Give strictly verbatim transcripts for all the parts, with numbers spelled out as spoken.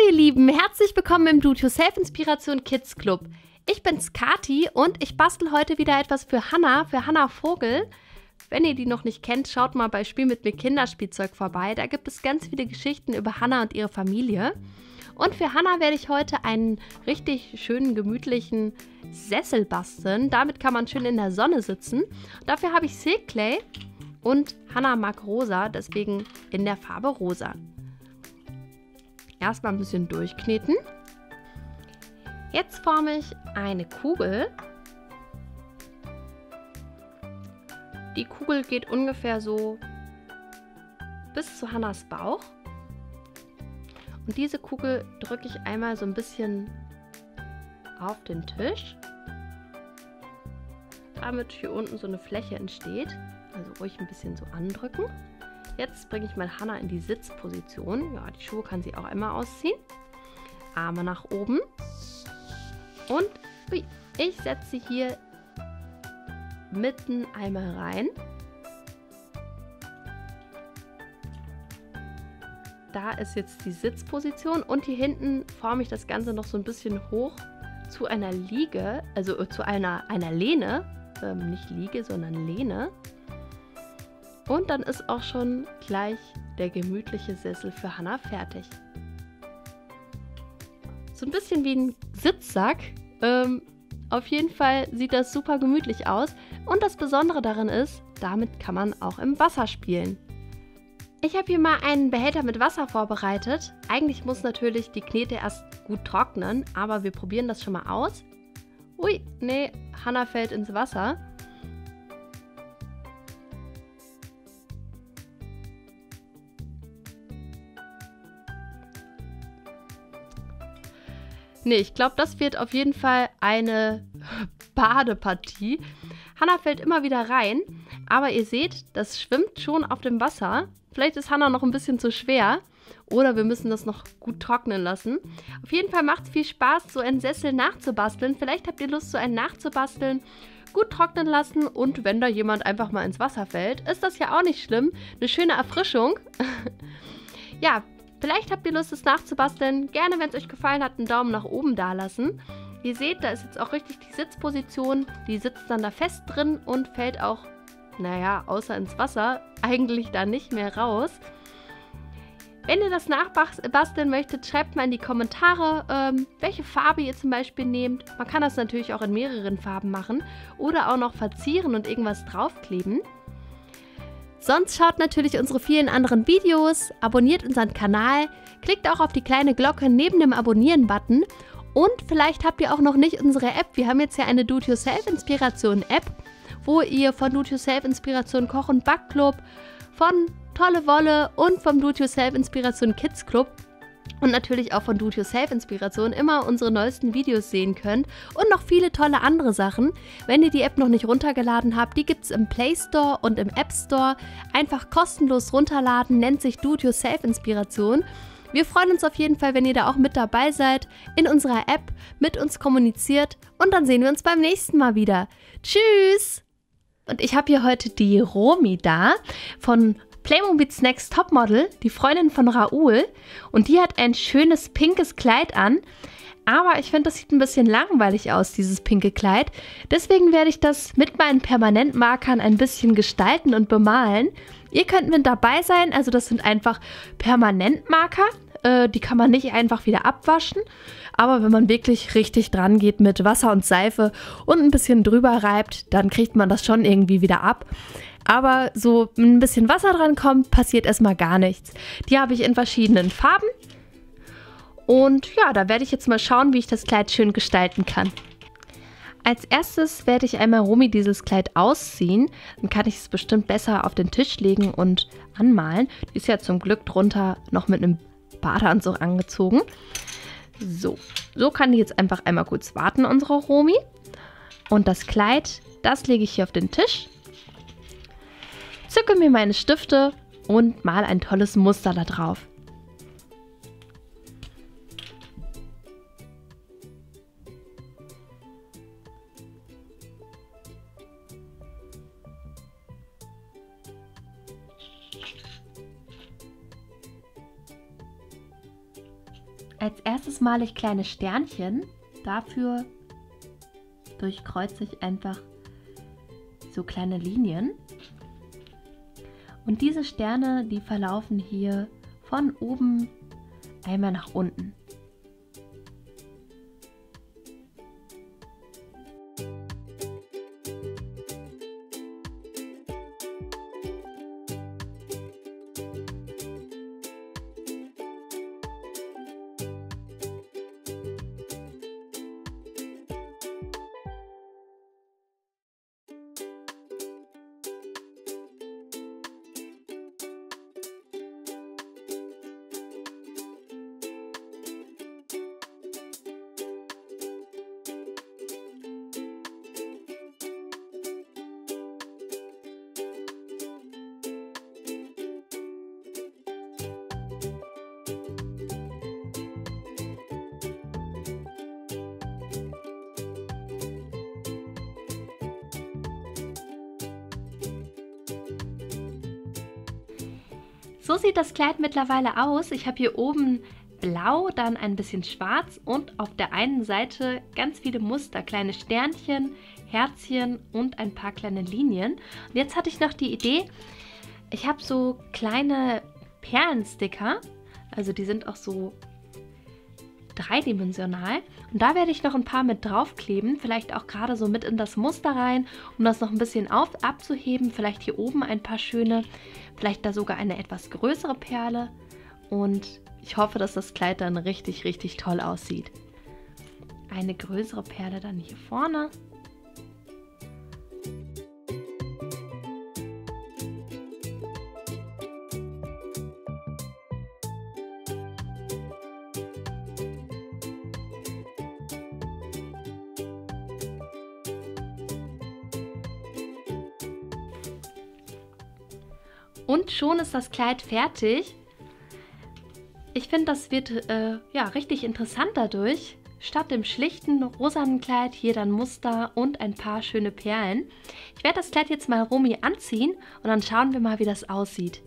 ihr Lieben, herzlich willkommen im Do-It-Yourself Inspiration Kids Club. Ich bin's Kati und ich bastel heute wieder etwas für Hannah, für Hannah Vogel. Wenn ihr die noch nicht kennt, schaut mal bei Spiel mit mir Kinderspielzeug vorbei. Da gibt es ganz viele Geschichten über Hannah und ihre Familie. Und für Hannah werde ich heute einen richtig schönen, gemütlichen Sessel basteln. Damit kann man schön in der Sonne sitzen. Dafür habe ich Silk Clay und Hannah mag rosa, deswegen in der Farbe rosa. Erstmal ein bisschen durchkneten. Jetzt forme ich eine Kugel. Die Kugel geht ungefähr so bis zu Hannahs Bauch. Und diese Kugel drücke ich einmal so ein bisschen auf den Tisch, damit hier unten so eine Fläche entsteht. Also ruhig ein bisschen so andrücken. Jetzt bringe ich mal Hannah in die Sitzposition. Ja, die Schuhe kann sie auch einmal ausziehen. Arme nach oben. Und ui, ich setze sie hier mitten einmal rein. Da ist jetzt die Sitzposition und hier hinten forme ich das Ganze noch so ein bisschen hoch zu einer Liege, also zu einer, einer Lehne. Ähm, nicht Liege, sondern Lehne. Und dann ist auch schon gleich der gemütliche Sessel für Hannah fertig. So ein bisschen wie ein Sitzsack. Ähm, auf jeden Fall sieht das super gemütlich aus. Und das Besondere daran ist, damit kann man auch im Wasser spielen. Ich habe hier mal einen Behälter mit Wasser vorbereitet. Eigentlich muss natürlich die Knete erst gut trocknen, aber wir probieren das schon mal aus. Ui, nee, Hannah fällt ins Wasser. Nee, ich glaube, das wird auf jeden Fall eine Badepartie. Hannah fällt immer wieder rein, aber ihr seht, das schwimmt schon auf dem Wasser. Vielleicht ist Hannah noch ein bisschen zu schwer oder wir müssen das noch gut trocknen lassen. Auf jeden Fall macht es viel Spaß, so einen Sessel nachzubasteln. Vielleicht habt ihr Lust, so einen nachzubasteln, gut trocknen lassen und wenn da jemand einfach mal ins Wasser fällt, ist das ja auch nicht schlimm. Eine schöne Erfrischung. Ja, vielleicht habt ihr Lust, es nachzubasteln. Gerne, wenn es euch gefallen hat, einen Daumen nach oben da lassen. Ihr seht, da ist jetzt auch richtig die Sitzposition. Die sitzt dann da fest drin und fällt auch, naja, außer ins Wasser, eigentlich da nicht mehr raus. Wenn ihr das nachbasteln möchtet, schreibt mal in die Kommentare, ähm, welche Farbe ihr zum Beispiel nehmt. Man kann das natürlich auch in mehreren Farben machen oder auch noch verzieren und irgendwas draufkleben. Sonst schaut natürlich unsere vielen anderen Videos, abonniert unseren Kanal, klickt auch auf die kleine Glocke neben dem Abonnieren-Button und vielleicht habt ihr auch noch nicht unsere App. Wir haben jetzt ja eine Do-It-Yourself-Inspiration-App, wo ihr von Do-It-Yourself-Inspiration Koch- und Backclub, von Tolle Wolle und vom Do-It-Yourself-Inspiration Kids Club und natürlich auch von Do-It-Yourself-Inspiration immer unsere neuesten Videos sehen könnt und noch viele tolle andere Sachen. Wenn ihr die App noch nicht runtergeladen habt, die gibt es im Play Store und im App Store. Einfach kostenlos runterladen, nennt sich Do-It-Yourself-Inspiration. Wir freuen uns auf jeden Fall, wenn ihr da auch mit dabei seid, in unserer App mit uns kommuniziert und dann sehen wir uns beim nächsten Mal wieder. Tschüss! Und ich habe hier heute die Romy da von Playmobil's Next Topmodel, die Freundin von Raoul. Und die hat ein schönes pinkes Kleid an. Aber ich finde, das sieht ein bisschen langweilig aus, dieses pinke Kleid. Deswegen werde ich das mit meinen Permanentmarkern ein bisschen gestalten und bemalen. Ihr könnt mit dabei sein, also das sind einfach Permanentmarker. Äh, die kann man nicht einfach wieder abwaschen. Aber wenn man wirklich richtig dran geht mit Wasser und Seife und ein bisschen drüber reibt, dann kriegt man das schon irgendwie wieder ab. Aber so ein bisschen Wasser dran kommt, passiert erstmal gar nichts. Die habe ich in verschiedenen Farben. Und ja, da werde ich jetzt mal schauen, wie ich das Kleid schön gestalten kann. Als erstes werde ich einmal Romy dieses Kleid ausziehen. Dann kann ich es bestimmt besser auf den Tisch legen und anmalen. Die ist ja zum Glück drunter noch mit einem Badeanzug angezogen. So, so kann die jetzt einfach einmal kurz warten, unsere Romy. Und das Kleid, das lege ich hier auf den Tisch. Zücke mir meine Stifte und mal ein tolles Muster da drauf. Als erstes male ich kleine Sternchen. Dafür durchkreuze ich einfach so kleine Linien. Und diese Sterne, die verlaufen hier von oben einmal nach unten. So sieht das Kleid mittlerweile aus. Ich habe hier oben blau, dann ein bisschen schwarz und auf der einen Seite ganz viele Muster, kleine Sternchen, Herzchen und ein paar kleine Linien. Und jetzt hatte ich noch die Idee, ich habe so kleine Perlensticker, also die sind auch so dreidimensional. Und da werde ich noch ein paar mit draufkleben, vielleicht auch gerade so mit in das Muster rein, um das noch ein bisschen auf, abzuheben. Vielleicht hier oben ein paar schöne, vielleicht da sogar eine etwas größere Perle. Und ich hoffe, dass das Kleid dann richtig, richtig toll aussieht. Eine größere Perle dann hier vorne. Und schon ist das Kleid fertig. Ich finde, das wird äh, ja, richtig interessant dadurch. Statt dem schlichten rosanen Kleid hier dann Muster und ein paar schöne Perlen. Ich werde das Kleid jetzt mal Romy anziehen und dann schauen wir mal, wie das aussieht.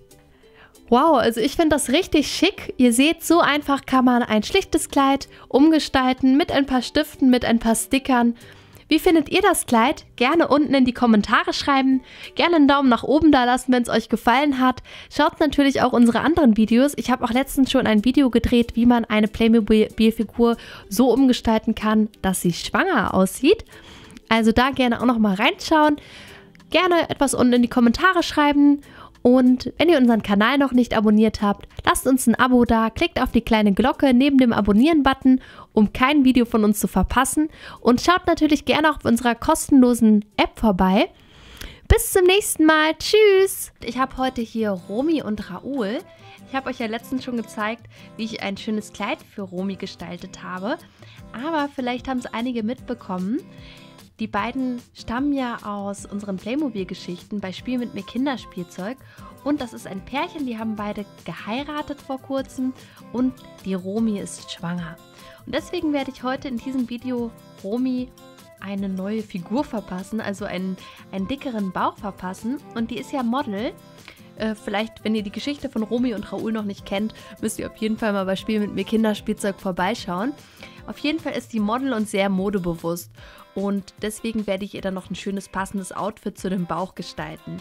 Wow, also ich finde das richtig schick. Ihr seht, so einfach kann man ein schlichtes Kleid umgestalten mit ein paar Stiften, mit ein paar Stickern. Wie findet ihr das Kleid? Gerne unten in die Kommentare schreiben. Gerne einen Daumen nach oben da lassen, wenn es euch gefallen hat. Schaut natürlich auch unsere anderen Videos. Ich habe auch letztens schon ein Video gedreht, wie man eine Playmobil-Figur so umgestalten kann, dass sie schwanger aussieht. Also da gerne auch noch mal reinschauen. Gerne etwas unten in die Kommentare schreiben. Und wenn ihr unseren Kanal noch nicht abonniert habt, lasst uns ein Abo da, klickt auf die kleine Glocke neben dem Abonnieren-Button, um kein Video von uns zu verpassen. Und schaut natürlich gerne auch auf unserer kostenlosen App vorbei. Bis zum nächsten Mal. Tschüss! Ich habe heute hier Romy und Raoul. Ich habe euch ja letztens schon gezeigt, wie ich ein schönes Kleid für Romy gestaltet habe. Aber vielleicht haben es einige mitbekommen. Die beiden stammen ja aus unseren Playmobil-Geschichten bei Spiel mit mir Kinderspielzeug. Und das ist ein Pärchen, die haben beide geheiratet vor kurzem und die Romy ist schwanger. Und deswegen werde ich heute in diesem Video Romy eine neue Figur verpassen, also einen, einen dickeren Bauch verpassen. Und die ist ja Model. Äh, vielleicht, wenn ihr die Geschichte von Romy und Raoul noch nicht kennt, müsst ihr auf jeden Fall mal bei Spiel mit mir Kinderspielzeug vorbeischauen. Auf jeden Fall ist die Model und sehr modebewusst. Und deswegen werde ich ihr dann noch ein schönes passendes Outfit zu dem Bauch gestalten.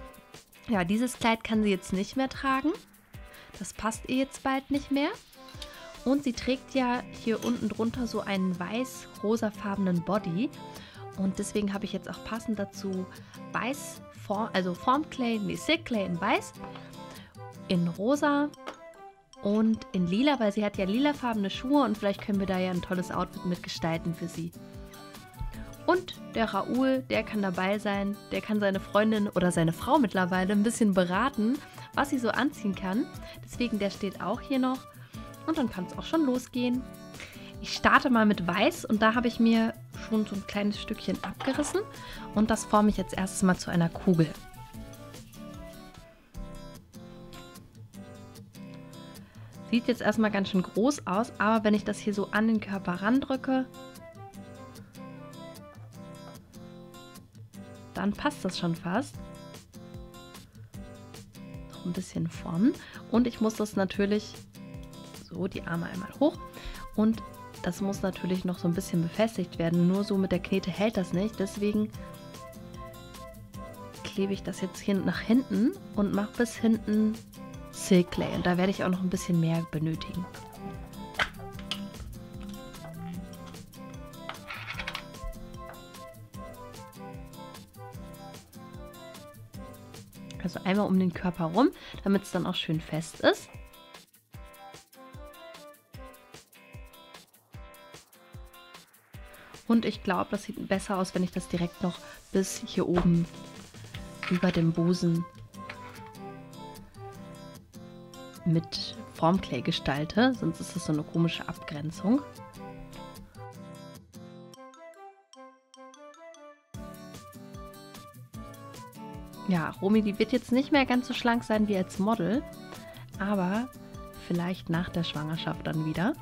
Ja, dieses Kleid kann sie jetzt nicht mehr tragen. Das passt ihr jetzt bald nicht mehr. Und sie trägt ja hier unten drunter so einen weiß-rosafarbenen Body. Und deswegen habe ich jetzt auch passend dazu weiß, Form, also Formclay, nee, Silk-Clay in weiß, in rosa und in lila, weil sie hat ja lilafarbene Schuhe und vielleicht können wir da ja ein tolles Outfit mitgestalten für sie. Und der Raoul, der kann dabei sein, der kann seine Freundin oder seine Frau mittlerweile ein bisschen beraten, was sie so anziehen kann. Deswegen, der steht auch hier noch und dann kann es auch schon losgehen. Ich starte mal mit Weiß und da habe ich mir schon so ein kleines Stückchen abgerissen und das forme ich jetzt erstes mal zu einer Kugel. Sieht jetzt erstmal ganz schön groß aus, aber wenn ich das hier so an den Körper randrücke, dann passt das schon fast. Noch ein bisschen formen. Und ich muss das natürlich So, die Arme einmal hoch. Und das muss natürlich noch so ein bisschen befestigt werden. Nur so mit der Knete hält das nicht. Deswegen klebe ich das jetzt hier nach hinten und mache bis hinten Silk Clay. Und da werde ich auch noch ein bisschen mehr benötigen. Also einmal um den Körper rum, damit es dann auch schön fest ist. Und ich glaube, das sieht besser aus, wenn ich das direkt noch bis hier oben über dem Busen mit Formclay gestalte. Sonst ist das so eine komische Abgrenzung. Ja, Romy, die wird jetzt nicht mehr ganz so schlank sein wie als Model, aber vielleicht nach der Schwangerschaft dann wieder.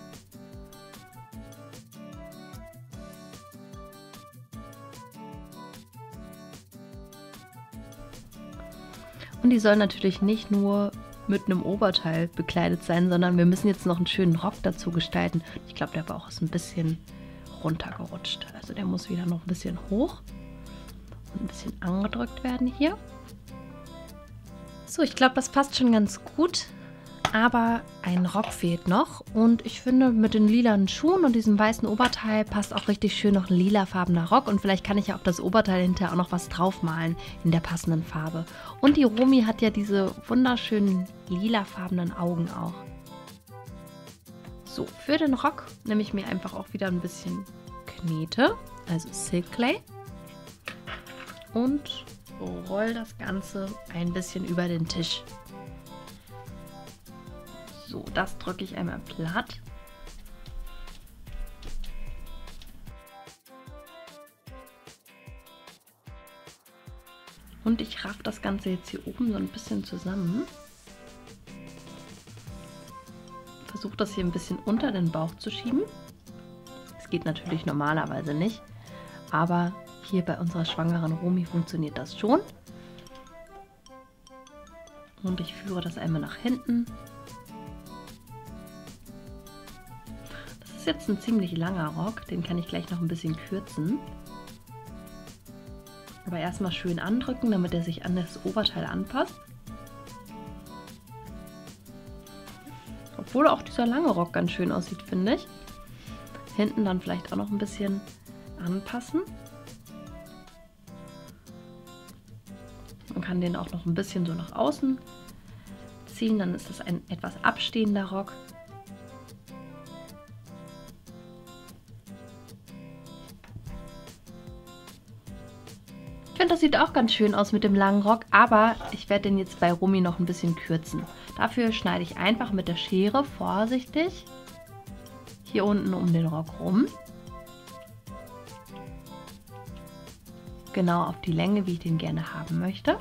Und die soll natürlich nicht nur mit einem Oberteil bekleidet sein, sondern wir müssen jetzt noch einen schönen Rock dazu gestalten. Ich glaube, der Bauch ist ein bisschen runtergerutscht. Also der muss wieder noch ein bisschen hoch und ein bisschen angedrückt werden hier. So, ich glaube, das passt schon ganz gut. Aber ein Rock fehlt noch. Und ich finde, mit den lilanen Schuhen und diesem weißen Oberteil passt auch richtig schön noch ein lilafarbener Rock. Und vielleicht kann ich ja auf das Oberteil hinterher auch noch was draufmalen in der passenden Farbe. Und die Romy hat ja diese wunderschönen lilafarbenen Augen auch. So, für den Rock nehme ich mir einfach auch wieder ein bisschen Knete, also Silk Clay. Und roll das Ganze ein bisschen über den Tisch. So, das drücke ich einmal platt. Und ich raff das Ganze jetzt hier oben so ein bisschen zusammen. Versuche das hier ein bisschen unter den Bauch zu schieben. Das geht natürlich normalerweise nicht, aber hier bei unserer schwangeren Romy funktioniert das schon. Und ich führe das einmal nach hinten. Das ist jetzt ein ziemlich langer Rock, den kann ich gleich noch ein bisschen kürzen. Aber erstmal schön andrücken, damit er sich an das Oberteil anpasst. Obwohl auch dieser lange Rock ganz schön aussieht, finde ich. Hinten dann vielleicht auch noch ein bisschen anpassen. Man kann den auch noch ein bisschen so nach außen ziehen, dann ist das ein etwas abstehender Rock. Ich finde, das sieht auch ganz schön aus mit dem langen Rock, aber ich werde den jetzt bei Romy noch ein bisschen kürzen. Dafür schneide ich einfach mit der Schere vorsichtig hier unten um den Rock rum. Genau auf die Länge, wie ich den gerne haben möchte.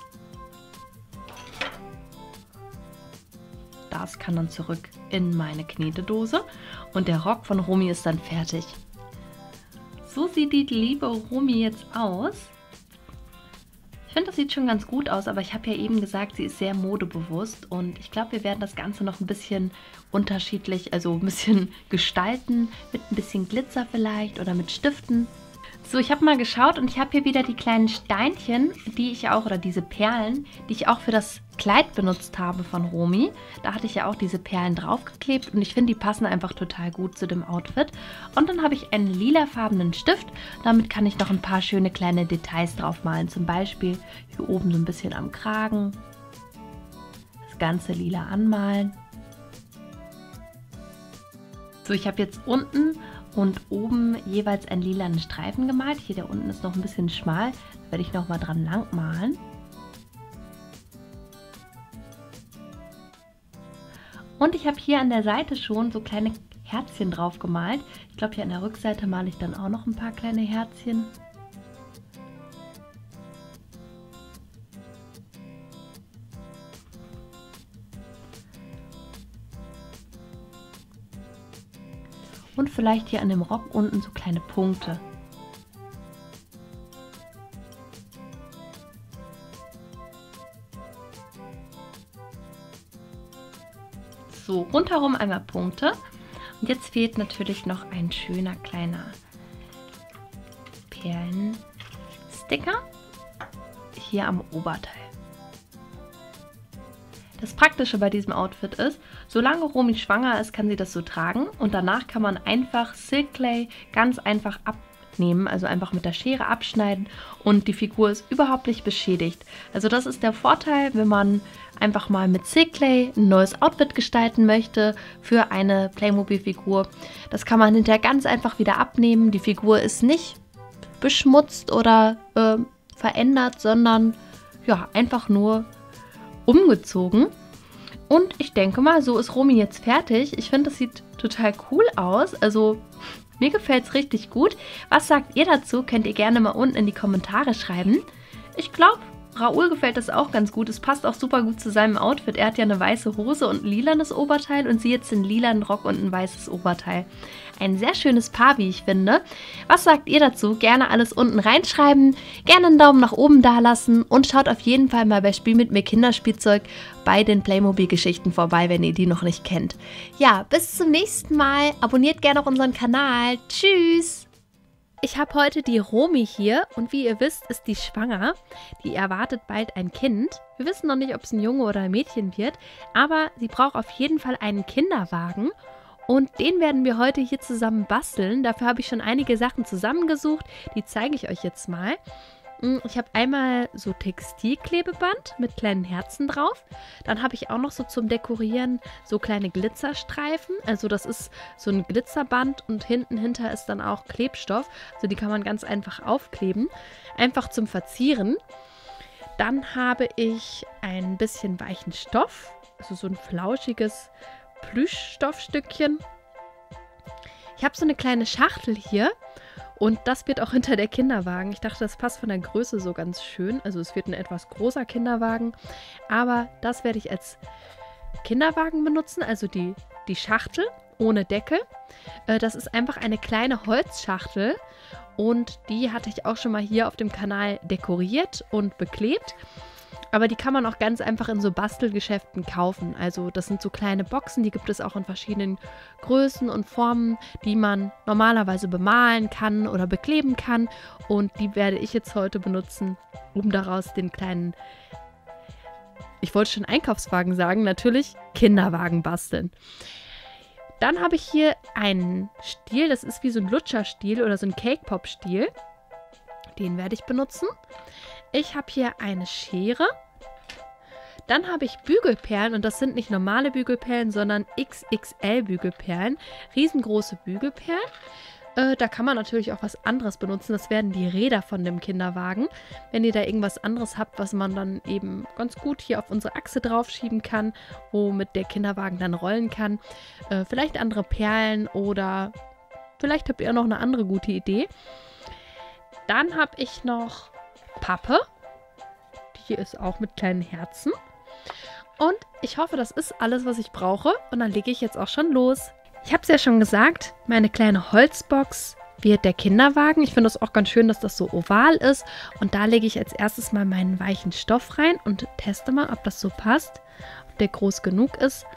Das kann dann zurück in meine Knetedose und der Rock von Romy ist dann fertig. So sieht die liebe Romy jetzt aus. Ich finde, das sieht schon ganz gut aus, aber ich habe ja eben gesagt, sie ist sehr modebewusst und ich glaube, wir werden das Ganze noch ein bisschen unterschiedlich, also ein bisschen gestalten, mit ein bisschen Glitzer vielleicht oder mit Stiften. So, ich habe mal geschaut und ich habe hier wieder die kleinen Steinchen, die ich auch, oder diese Perlen, die ich auch für das Kleid benutzt habe von Romy. Da hatte ich ja auch diese Perlen draufgeklebt und ich finde, die passen einfach total gut zu dem Outfit. Und dann habe ich einen lilafarbenen Stift. Damit kann ich noch ein paar schöne kleine Details drauf malen. Zum Beispiel hier oben so ein bisschen am Kragen. Das Ganze lila anmalen. So, ich habe jetzt unten und oben jeweils einen lilanen Streifen gemalt. Hier der unten ist noch ein bisschen schmal. Da werde ich noch mal dran lang malen. Und ich habe hier an der Seite schon so kleine Herzchen drauf gemalt. Ich glaube, hier an der Rückseite male ich dann auch noch ein paar kleine Herzchen. Und vielleicht hier an dem Rock unten so kleine Punkte. So, so rundherum einmal Punkte. Und jetzt fehlt natürlich noch ein schöner kleiner Perlensticker hier am Oberteil. Das Praktische bei diesem Outfit ist, solange Romy schwanger ist, kann sie das so tragen und danach kann man einfach Silk Clay ganz einfach abnehmen, also einfach mit der Schere abschneiden und die Figur ist überhaupt nicht beschädigt. Also das ist der Vorteil, wenn man einfach mal mit Silk Clay ein neues Outfit gestalten möchte für eine Playmobil-Figur. Das kann man hinterher ganz einfach wieder abnehmen. Die Figur ist nicht beschmutzt oder äh, verändert, sondern ja, einfach nur umgezogen. Und ich denke mal, so ist Romy jetzt fertig. Ich finde, das sieht total cool aus. Also mir gefällt es richtig gut. Was sagt ihr dazu? Könnt ihr gerne mal unten in die Kommentare schreiben. Ich glaube, Raoul gefällt das auch ganz gut. Es passt auch super gut zu seinem Outfit. Er hat ja eine weiße Hose und ein lilanes Oberteil und sie jetzt einen lilanen Rock und ein weißes Oberteil. Ein sehr schönes Paar, wie ich finde. Was sagt ihr dazu? Gerne alles unten reinschreiben. Gerne einen Daumen nach oben dalassen und schaut auf jeden Fall mal bei Spiel mit mir Kinderspielzeug bei den Playmobil-Geschichten vorbei, wenn ihr die noch nicht kennt. Ja, bis zum nächsten Mal. Abonniert gerne auch unseren Kanal. Tschüss! Ich habe heute die Romy hier und wie ihr wisst, ist die schwanger. Die erwartet bald ein Kind. Wir wissen noch nicht, ob es ein Junge oder ein Mädchen wird, aber sie braucht auf jeden Fall einen Kinderwagen und den werden wir heute hier zusammen basteln. Dafür habe ich schon einige Sachen zusammengesucht, die zeige ich euch jetzt mal. Ich habe einmal so Textilklebeband mit kleinen Herzen drauf. Dann habe ich auch noch so zum Dekorieren so kleine Glitzerstreifen. Also das ist so ein Glitzerband und hinten hinter ist dann auch Klebstoff. Also die kann man ganz einfach aufkleben. Einfach zum Verzieren. Dann habe ich ein bisschen weichen Stoff. Also so ein flauschiges Plüschstoffstückchen. Ich habe so eine kleine Schachtel hier. Und das wird auch hinter der Kinderwagen. Ich dachte, das passt von der Größe so ganz schön. Also es wird ein etwas großer Kinderwagen. Aber das werde ich als Kinderwagen benutzen. Also die, die Schachtel ohne Deckel. Äh, das ist einfach eine kleine Holzschachtel. Und die hatte ich auch schon mal hier auf dem Kanal dekoriert und beklebt. Aber die kann man auch ganz einfach in so Bastelgeschäften kaufen. Also das sind so kleine Boxen, die gibt es auch in verschiedenen Größen und Formen, die man normalerweise bemalen kann oder bekleben kann. Und die werde ich jetzt heute benutzen, um daraus den kleinen, ich wollte schon Einkaufswagen sagen, natürlich Kinderwagen basteln. Dann habe ich hier einen Stiel, das ist wie so ein Lutscherstiel oder so ein Cake-Pop-Stiel. Den werde ich benutzen. Ich habe hier eine Schere. Dann habe ich Bügelperlen und das sind nicht normale Bügelperlen, sondern X X L-Bügelperlen. Riesengroße Bügelperlen. Äh, da kann man natürlich auch was anderes benutzen. Das werden die Räder von dem Kinderwagen. Wenn ihr da irgendwas anderes habt, was man dann eben ganz gut hier auf unsere Achse draufschieben kann, womit der Kinderwagen dann rollen kann. Äh, vielleicht andere Perlen oder vielleicht habt ihr auch noch eine andere gute Idee. Dann habe ich noch Pappe. Die ist auch mit kleinen Herzen. Und ich hoffe, das ist alles, was ich brauche. Und dann lege ich jetzt auch schon los. Ich habe es ja schon gesagt, meine kleine Holzbox wird der Kinderwagen. Ich finde es auch ganz schön, dass das so oval ist. Und da lege ich als erstes mal meinen weichen Stoff rein und teste mal, ob das so passt. Ob der groß genug ist.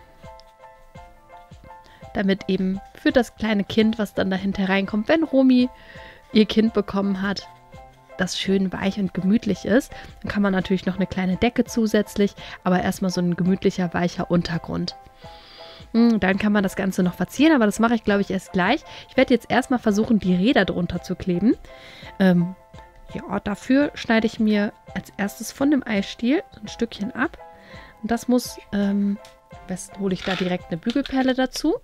Damit eben für das kleine Kind, was dann dahinter reinkommt, wenn Romy ihr Kind bekommen hat, das schön weich und gemütlich ist. Dann kann man natürlich noch eine kleine Decke zusätzlich, aber erstmal so ein gemütlicher, weicher Untergrund. Dann kann man das Ganze noch verzieren, aber das mache ich, glaube ich, erst gleich. Ich werde jetzt erstmal versuchen, die Räder drunter zu kleben. Ähm, ja, dafür schneide ich mir als erstes von dem Eisstiel so ein Stückchen ab. Und das muss, ähm, am besten hole ich da direkt eine Bügelperle dazu.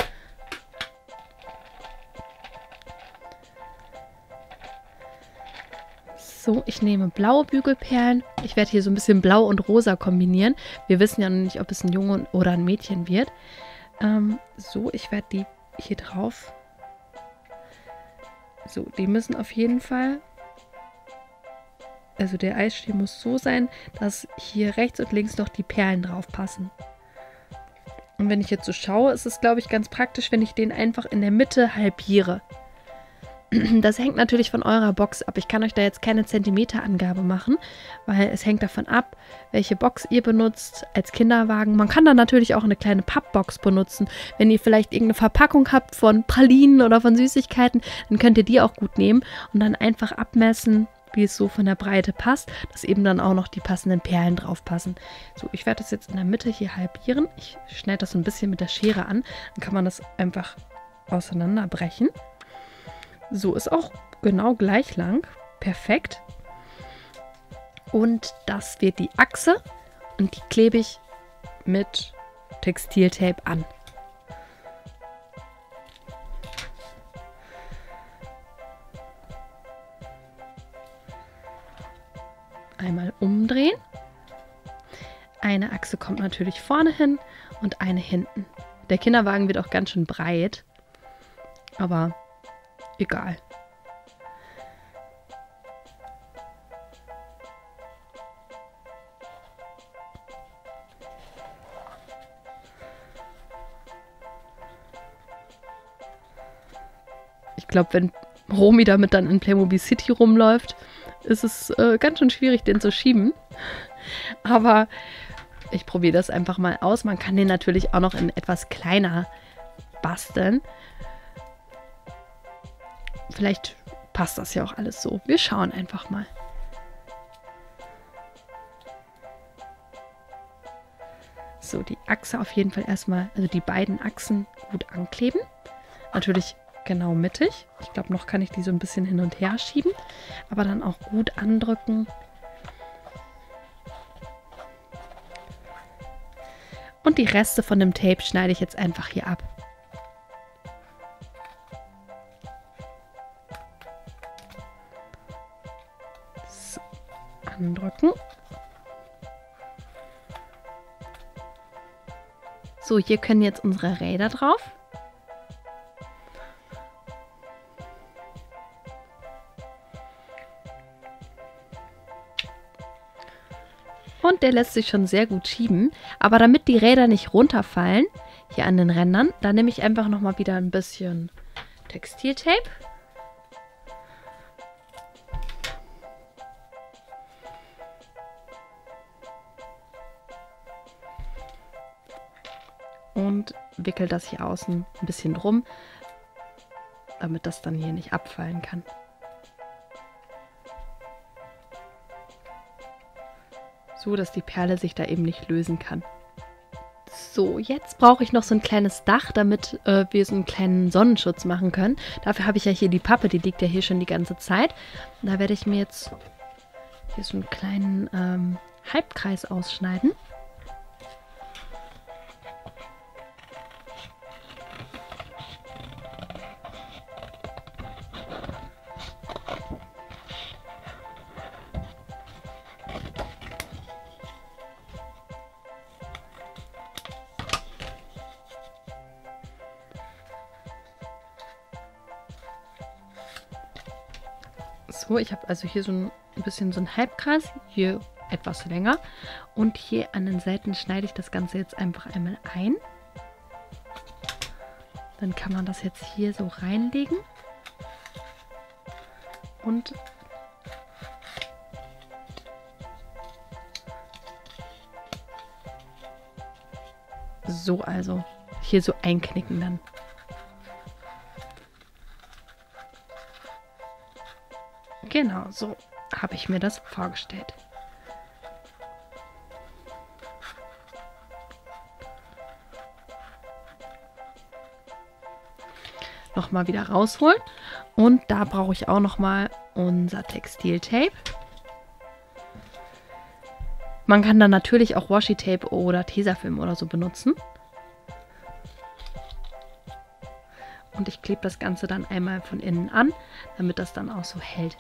So, ich nehme blaue Bügelperlen. Ich werde hier so ein bisschen blau und rosa kombinieren. Wir wissen ja noch nicht, ob es ein Junge oder ein Mädchen wird. Ähm, so, ich werde die hier drauf. So, die müssen auf jeden Fall, also der Eisstiel muss so sein, dass hier rechts und links noch die Perlen drauf passen. Und wenn ich jetzt so schaue, ist es, glaube ich, ganz praktisch, wenn ich den einfach in der Mitte halbiere. Das hängt natürlich von eurer Box ab. Ich kann euch da jetzt keine Zentimeterangabe machen, weil es hängt davon ab, welche Box ihr benutzt als Kinderwagen. Man kann dann natürlich auch eine kleine Pappbox benutzen. Wenn ihr vielleicht irgendeine Verpackung habt von Pralinen oder von Süßigkeiten, dann könnt ihr die auch gut nehmen und dann einfach abmessen, wie es so von der Breite passt, dass eben dann auch noch die passenden Perlen drauf passen. So, ich werde das jetzt in der Mitte hier halbieren. Ich schneide das so ein bisschen mit der Schere an. Dann kann man das einfach auseinanderbrechen. So, ist auch genau gleich lang. Perfekt. Und das wird die Achse und die klebe ich mit Textiltape an. Einmal umdrehen. Eine Achse kommt natürlich vorne hin und eine hinten. Der Kinderwagen wird auch ganz schön breit, aber egal. Ich glaube, wenn Romy damit dann in Playmobil City rumläuft, ist es äh, ganz schön schwierig, den zu schieben. Aber ich probiere das einfach mal aus. Man kann den natürlich auch noch in etwas kleiner basteln. Vielleicht passt das ja auch alles so. Wir schauen einfach mal. So, die Achse auf jeden Fall erstmal, also die beiden Achsen gut ankleben. Natürlich genau mittig. Ich glaube, noch kann ich die so ein bisschen hin und her schieben, aber dann auch gut andrücken. Und die Reste von dem Tape schneide ich jetzt einfach hier ab. So, andrücken. So, hier können jetzt unsere Räder drauf. Und der lässt sich schon sehr gut schieben. Aber damit die Räder nicht runterfallen, hier an den Rändern, da nehme ich einfach nochmal wieder ein bisschen Textiltape. Und wickel das hier außen ein bisschen drum, damit das dann hier nicht abfallen kann. So, dass die Perle sich da eben nicht lösen kann. So, jetzt brauche ich noch so ein kleines Dach, damit äh, wir so einen kleinen Sonnenschutz machen können. Dafür habe ich ja hier die Pappe, die liegt ja hier schon die ganze Zeit. Und da werde ich mir jetzt hier so einen kleinen ähm, Halbkreis ausschneiden. So, ich habe also hier so ein bisschen so ein Halbkreis, hier etwas länger und hier an den Seiten schneide ich das Ganze jetzt einfach einmal ein. Dann kann man das jetzt hier so reinlegen und so, also hier so einknicken dann. Genau, so habe ich mir das vorgestellt. Nochmal wieder rausholen. Und da brauche ich auch nochmal unser Textiltape. Man kann dann natürlich auch Washi-Tape oder Tesafilm oder so benutzen. Und ich klebe das Ganze dann einmal von innen an, damit das dann auch so hält.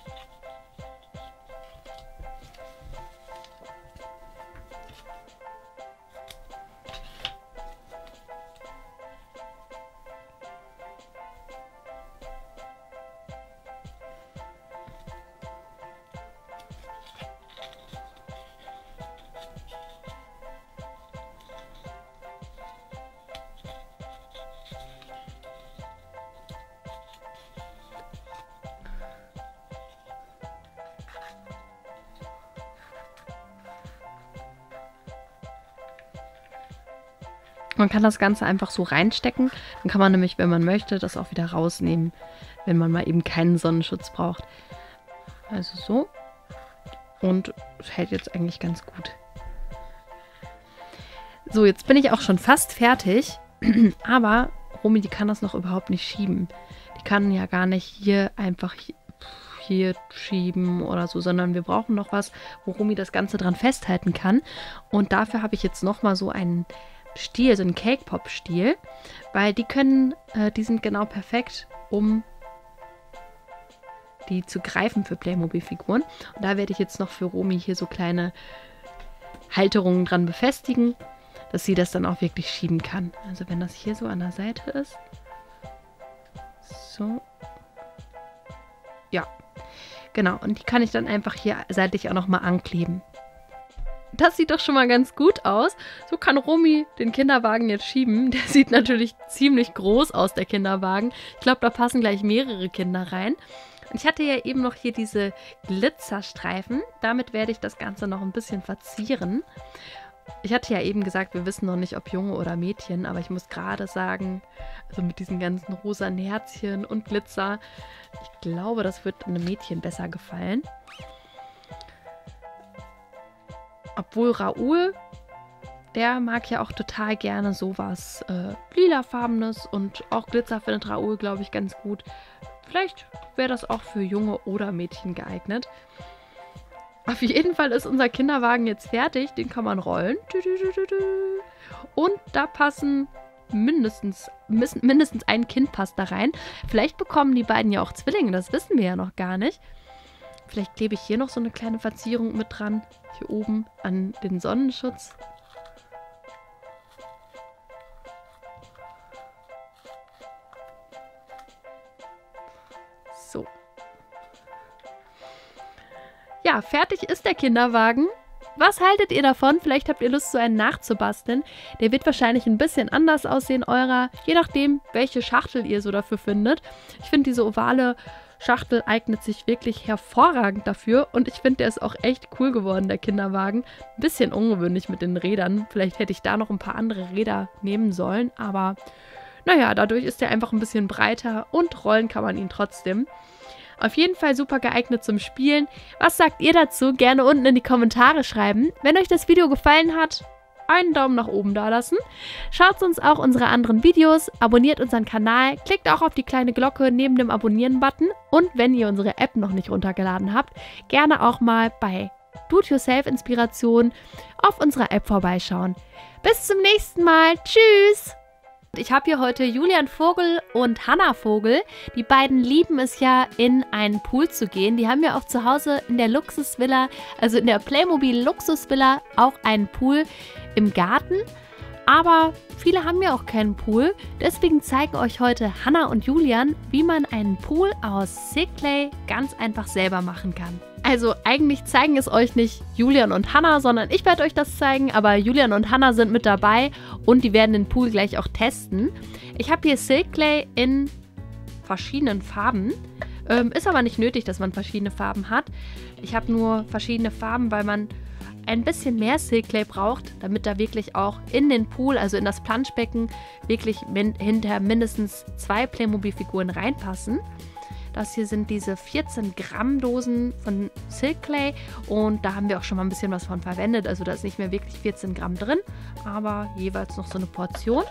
Man kann das Ganze einfach so reinstecken. Dann kann man nämlich, wenn man möchte, das auch wieder rausnehmen, wenn man mal eben keinen Sonnenschutz braucht. Also so. Und es hält jetzt eigentlich ganz gut. So, jetzt bin ich auch schon fast fertig. Aber Romy, die kann das noch überhaupt nicht schieben. Die kann ja gar nicht hier einfach hier schieben oder so, sondern wir brauchen noch was, wo Romy das Ganze dran festhalten kann. Und dafür habe ich jetzt nochmal so einen Stiel, so einen Cake-Pop-Stiel, weil die können, äh, die sind genau perfekt, um die zu greifen für Playmobil-Figuren. Und da werde ich jetzt noch für Romy hier so kleine Halterungen dran befestigen, dass sie das dann auch wirklich schieben kann. Also wenn das hier so an der Seite ist. So. Ja. Genau. Und die kann ich dann einfach hier seitlich auch nochmal ankleben. Das sieht doch schon mal ganz gut aus. So kann Romy den Kinderwagen jetzt schieben. Der sieht natürlich ziemlich groß aus, der Kinderwagen. Ich glaube, da passen gleich mehrere Kinder rein. Und ich hatte ja eben noch hier diese Glitzerstreifen. Damit werde ich das Ganze noch ein bisschen verzieren. Ich hatte ja eben gesagt, wir wissen noch nicht, ob Junge oder Mädchen. Aber ich muss gerade sagen, also mit diesen ganzen rosa Herzchen und Glitzer, ich glaube, das wird einem Mädchen besser gefallen. Obwohl Raoul, der mag ja auch total gerne sowas äh, lilafarbenes und auch Glitzer findet Raoul, glaube ich, ganz gut. Vielleicht wäre das auch für Junge oder Mädchen geeignet. Auf jeden Fall ist unser Kinderwagen jetzt fertig. Den kann man rollen. Und da passen mindestens, mindestens ein Kind passt da rein. Vielleicht bekommen die beiden ja auch Zwillinge. Das wissen wir ja noch gar nicht. Vielleicht klebe ich hier noch so eine kleine Verzierung mit dran. Hier oben an den Sonnenschutz. So. Ja, fertig ist der Kinderwagen. Was haltet ihr davon? Vielleicht habt ihr Lust, so einen nachzubasteln. Der wird wahrscheinlich ein bisschen anders aussehen, eurer. Je nachdem, welche Schachtel ihr so dafür findet. Ich finde, diese ovale Schachtel eignet sich wirklich hervorragend dafür. Und ich finde, der ist auch echt cool geworden, der Kinderwagen. Ein bisschen ungewöhnlich mit den Rädern. Vielleicht hätte ich da noch ein paar andere Räder nehmen sollen. Aber naja, dadurch ist der einfach ein bisschen breiter. Und rollen kann man ihn trotzdem. Auf jeden Fall super geeignet zum Spielen. Was sagt ihr dazu? Gerne unten in die Kommentare schreiben. Wenn euch das Video gefallen hat, einen Daumen nach oben da lassen. Schaut uns auch unsere anderen Videos, abonniert unseren Kanal, klickt auch auf die kleine Glocke neben dem Abonnieren-Button und wenn ihr unsere App noch nicht runtergeladen habt, gerne auch mal bei Do-it-yourself-Inspiration auf unserer App vorbeischauen. Bis zum nächsten Mal. Tschüss! Ich habe hier heute Julian Vogel und Hannah Vogel. Die beiden lieben es ja, in einen Pool zu gehen. Die haben ja auch zu Hause in der Luxusvilla, also in der Playmobil Luxusvilla, auch einen Pool im Garten. Aber viele haben ja auch keinen Pool. Deswegen zeigen euch heute Hannah und Julian, wie man einen Pool aus Silklay ganz einfach selber machen kann. Also eigentlich zeigen es euch nicht Julian und Hannah, sondern ich werde euch das zeigen, aber Julian und Hannah sind mit dabei und die werden den Pool gleich auch testen. Ich habe hier Silklay in verschiedenen Farben. Ähm, ist aber nicht nötig, dass man verschiedene Farben hat. Ich habe nur verschiedene Farben, weil man ein bisschen mehr Silklay braucht, damit da wirklich auch in den Pool, also in das Planschbecken, wirklich min hinter mindestens zwei Playmobil-Figuren reinpassen. Das hier sind diese vierzehn Gramm Dosen von Silklay und da haben wir auch schon mal ein bisschen was von verwendet. Also da ist nicht mehr wirklich vierzehn Gramm drin, aber jeweils noch so eine Portion.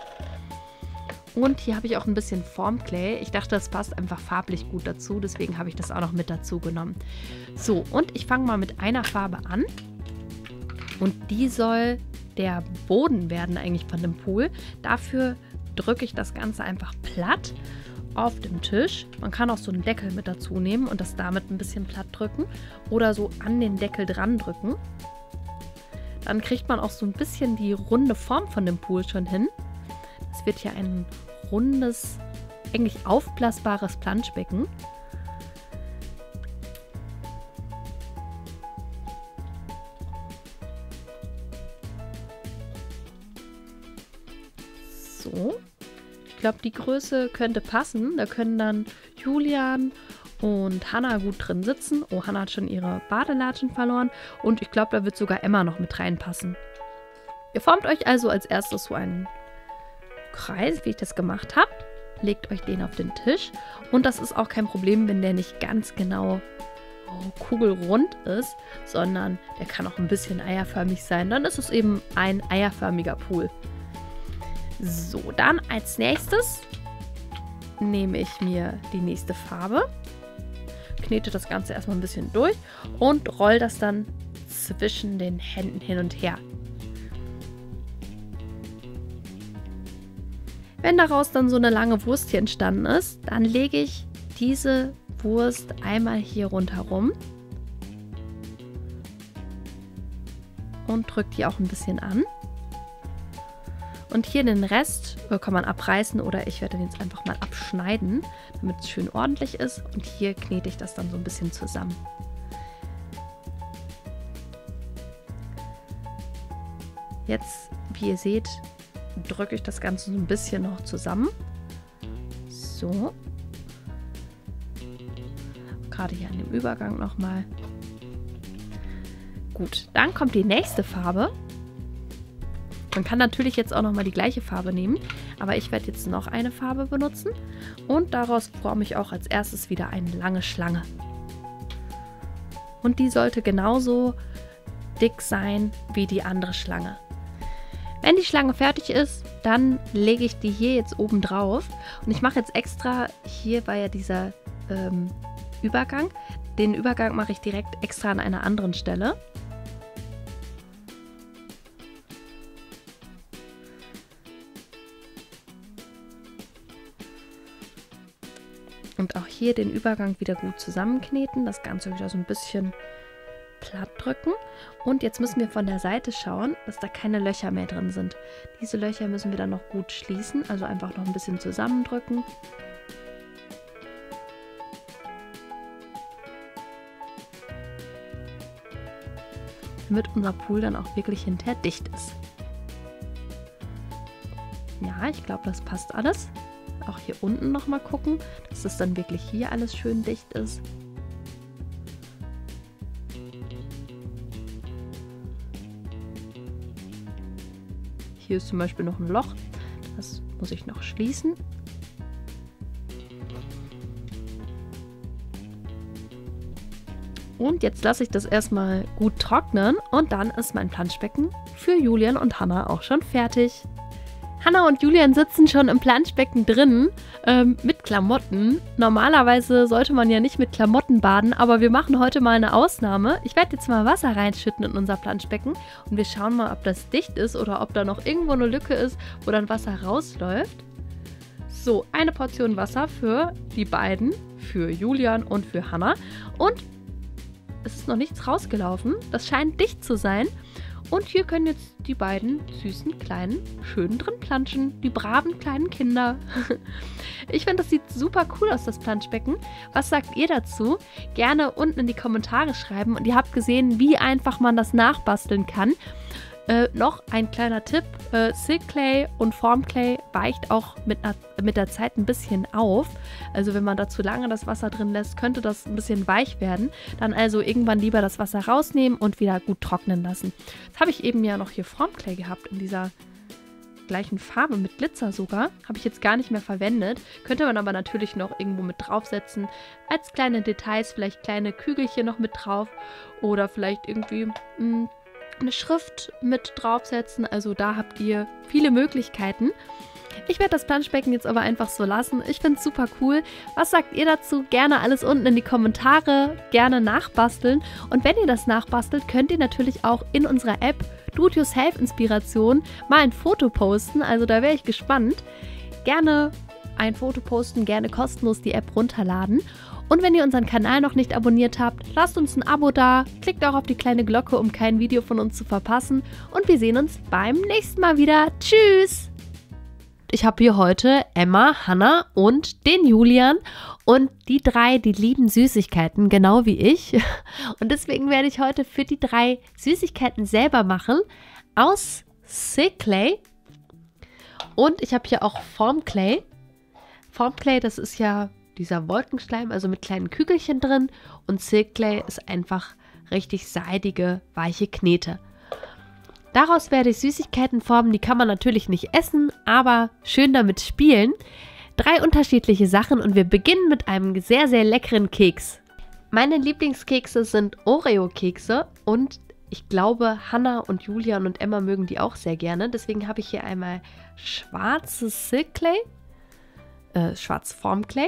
Und hier habe ich auch ein bisschen Formclay. Ich dachte, das passt einfach farblich gut dazu, deswegen habe ich das auch noch mit dazu genommen. So, und ich fange mal mit einer Farbe an. Und die soll der Boden werden eigentlich von dem Pool. Dafür drücke ich das Ganze einfach platt auf dem Tisch. Man kann auch so einen Deckel mit dazu nehmen und das damit ein bisschen platt drücken oder so an den Deckel dran drücken. Dann kriegt man auch so ein bisschen die runde Form von dem Pool schon hin. Es wird ja ein rundes, eigentlich aufblasbares Planschbecken. So. Ich glaube, die Größe könnte passen. Da können dann Julian und Hannah gut drin sitzen. Oh, Hannah hat schon ihre Badelatschen verloren. Und ich glaube, da wird sogar Emma noch mit reinpassen. Ihr formt euch also als erstes so einen Kreis, wie ich das gemacht habe. Legt euch den auf den Tisch. Und das ist auch kein Problem, wenn der nicht ganz genau kugelrund ist, sondern der kann auch ein bisschen eierförmig sein. Dann ist es eben ein eierförmiger Pool. So, dann als nächstes nehme ich mir die nächste Farbe, knete das Ganze erstmal ein bisschen durch und roll das dann zwischen den Händen hin und her. Wenn daraus dann so eine lange Wurst hier entstanden ist, dann lege ich diese Wurst einmal hier rundherum und drücke die auch ein bisschen an. Und hier den Rest kann man abreißen oder ich werde den jetzt einfach mal abschneiden, damit es schön ordentlich ist. Und hier knete ich das dann so ein bisschen zusammen. Jetzt, wie ihr seht, drücke ich das Ganze so ein bisschen noch zusammen. So. Gerade hier an dem Übergang nochmal. Gut, dann kommt die nächste Farbe. Man kann natürlich jetzt auch nochmal die gleiche Farbe nehmen, aber ich werde jetzt noch eine Farbe benutzen und daraus forme ich auch als erstes wieder eine lange Schlange. Und die sollte genauso dick sein wie die andere Schlange. Wenn die Schlange fertig ist, dann lege ich die hier jetzt oben drauf und ich mache jetzt extra, hier war ja dieser ähm, Übergang, den Übergang mache ich direkt extra an einer anderen Stelle. Und auch hier den Übergang wieder gut zusammenkneten, das Ganze wieder so ein bisschen platt drücken. Und jetzt müssen wir von der Seite schauen, dass da keine Löcher mehr drin sind. Diese Löcher müssen wir dann noch gut schließen, also einfach noch ein bisschen zusammendrücken. Damit unser Pool dann auch wirklich hinterher dicht ist. Ja, ich glaube, das passt alles. Auch hier unten nochmal gucken, dass es dann wirklich hier alles schön dicht ist. Hier ist zum Beispiel noch ein Loch, das muss ich noch schließen. Und jetzt lasse ich das erstmal gut trocknen und dann ist mein Planschbecken für Julian und Hannah auch schon fertig. Hannah und Julian sitzen schon im Planschbecken drin ähm, mit Klamotten. Normalerweise sollte man ja nicht mit Klamotten baden, aber wir machen heute mal eine Ausnahme. Ich werde jetzt mal Wasser reinschütten in unser Planschbecken und wir schauen mal, ob das dicht ist oder ob da noch irgendwo eine Lücke ist, wo dann Wasser rausläuft. So, eine Portion Wasser für die beiden, für Julian und für Hannah. Und es ist noch nichts rausgelaufen. Das scheint dicht zu sein. Und hier können jetzt die beiden süßen, kleinen, schön drin planschen. Die braven kleinen Kinder. Ich finde, das sieht super cool aus, das Planschbecken. Was sagt ihr dazu? Gerne unten in die Kommentare schreiben. Und ihr habt gesehen, wie einfach man das nachbasteln kann. Äh, noch ein kleiner Tipp, äh, Silk Clay und Form Clay weicht auch mit, mit der Zeit ein bisschen auf. Also wenn man da zu lange das Wasser drin lässt, könnte das ein bisschen weich werden. Dann also irgendwann lieber das Wasser rausnehmen und wieder gut trocknen lassen. Jetzt habe ich eben ja noch hier Form Clay gehabt in dieser gleichen Farbe mit Glitzer sogar. Habe ich jetzt gar nicht mehr verwendet. Könnte man aber natürlich noch irgendwo mit draufsetzen. Als kleine Details, vielleicht kleine Kügelchen noch mit drauf oder vielleicht irgendwie mh, eine Schrift mit draufsetzen, also da habt ihr viele Möglichkeiten. Ich werde das Planschbecken jetzt aber einfach so lassen. Ich finde es super cool. Was sagt ihr dazu? Gerne alles unten in die Kommentare, gerne nachbasteln. Und wenn ihr das nachbastelt, könnt ihr natürlich auch in unserer App Do-It-Yourself-Inspiration mal ein Foto posten, also da wäre ich gespannt. Gerne ein Foto posten, gerne kostenlos die App runterladen. Und wenn ihr unseren Kanal noch nicht abonniert habt, lasst uns ein Abo da, klickt auch auf die kleine Glocke, um kein Video von uns zu verpassen. Und wir sehen uns beim nächsten Mal wieder. Tschüss! Ich habe hier heute Emma, Hannah und den Julian. Und die drei, die lieben Süßigkeiten, genau wie ich. Und deswegen werde ich heute für die drei Süßigkeiten selber machen aus Silk Clay. Und ich habe hier auch Form Clay. Form Clay, das ist ja dieser Wolkenschleim, also mit kleinen Kügelchen drin. Und Silk Clay ist einfach richtig seidige, weiche Knete. Daraus werde ich Süßigkeiten formen, die kann man natürlich nicht essen, aber schön damit spielen. Drei unterschiedliche Sachen und wir beginnen mit einem sehr, sehr leckeren Keks. Meine Lieblingskekse sind Oreo-Kekse und ich glaube, Hannah und Julian und Emma mögen die auch sehr gerne. Deswegen habe ich hier einmal schwarzes Silk Clay, äh, schwarz Formclay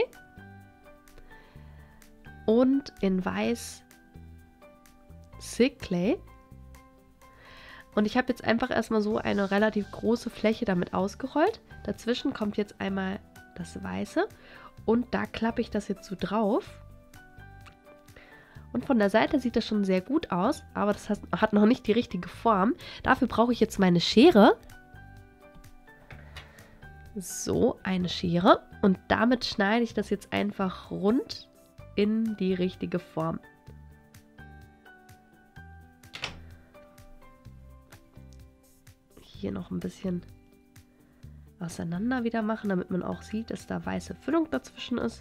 und in weiß Silk Clay. Und ich habe jetzt einfach erstmal so eine relativ große Fläche damit ausgerollt. Dazwischen kommt jetzt einmal das Weiße und da klappe ich das jetzt so drauf. Und von der Seite sieht das schon sehr gut aus, aber das hat noch nicht die richtige Form. Dafür brauche ich jetzt meine Schere. So, eine Schere. Und damit schneide ich das jetzt einfach rund in die richtige Form. Hier noch ein bisschen auseinander wieder machen, damit man auch sieht, dass da weiße Füllung dazwischen ist.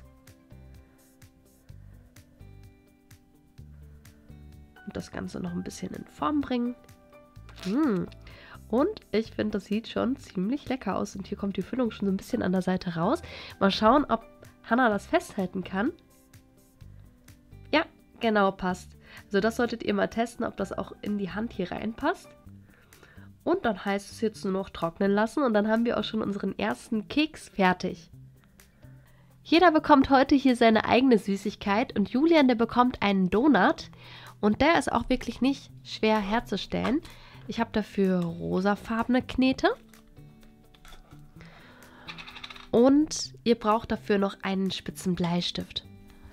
Und das Ganze noch ein bisschen in Form bringen. Mmh. Und ich finde, das sieht schon ziemlich lecker aus. Und hier kommt die Füllung schon so ein bisschen an der Seite raus. Mal schauen, ob Hannah das festhalten kann. Ja, genau, passt. Also das solltet ihr mal testen, ob das auch in die Hand hier reinpasst. Und dann heißt es jetzt nur noch trocknen lassen und dann haben wir auch schon unseren ersten Keks fertig. Jeder bekommt heute hier seine eigene Süßigkeit und Julian, der bekommt einen Donut und der ist auch wirklich nicht schwer herzustellen. Ich habe dafür rosafarbene Knete und ihr braucht dafür noch einen spitzen Bleistift.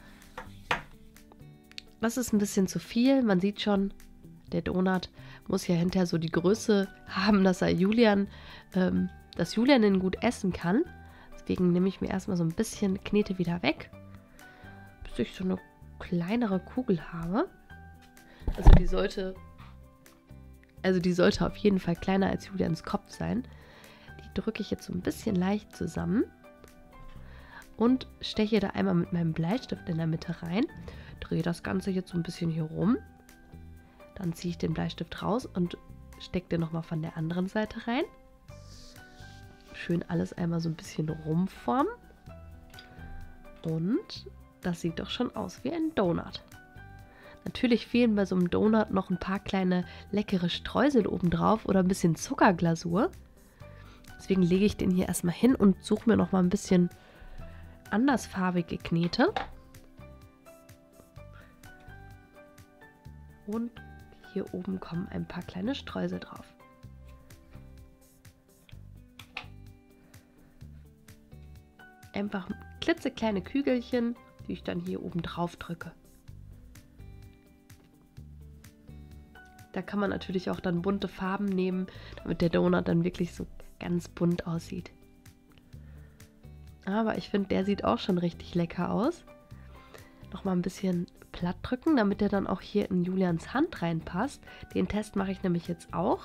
Das ist ein bisschen zu viel, man sieht schon, der Donut muss ja hinterher so die Größe haben, dass er Julian, ähm, dass Julian ihn gut essen kann. Deswegen nehme ich mir erstmal so ein bisschen Knete wieder weg, bis ich so eine kleinere Kugel habe. Also die sollte, also die sollte auf jeden Fall kleiner als Julians Kopf sein. Die drücke ich jetzt so ein bisschen leicht zusammen und steche da einmal mit meinem Bleistift in der Mitte rein. Drehe das Ganze jetzt so ein bisschen hier rum. Dann ziehe ich den Bleistift raus und stecke den nochmal von der anderen Seite rein. Schön alles einmal so ein bisschen rumformen. Und das sieht doch schon aus wie ein Donut. Natürlich fehlen bei so einem Donut noch ein paar kleine leckere Streusel obendrauf oder ein bisschen Zuckerglasur. Deswegen lege ich den hier erstmal hin und suche mir nochmal ein bisschen andersfarbige Knete. Und hier oben kommen ein paar kleine Streusel drauf. Einfach klitzekleine Kügelchen, die ich dann hier oben drauf drücke. Da kann man natürlich auch dann bunte Farben nehmen, damit der Donut dann wirklich so ganz bunt aussieht. Aber ich finde, der sieht auch schon richtig lecker aus. Nochmal ein bisschen platt drücken, damit der dann auch hier in Julians Hand reinpasst. Den Test mache ich nämlich jetzt auch.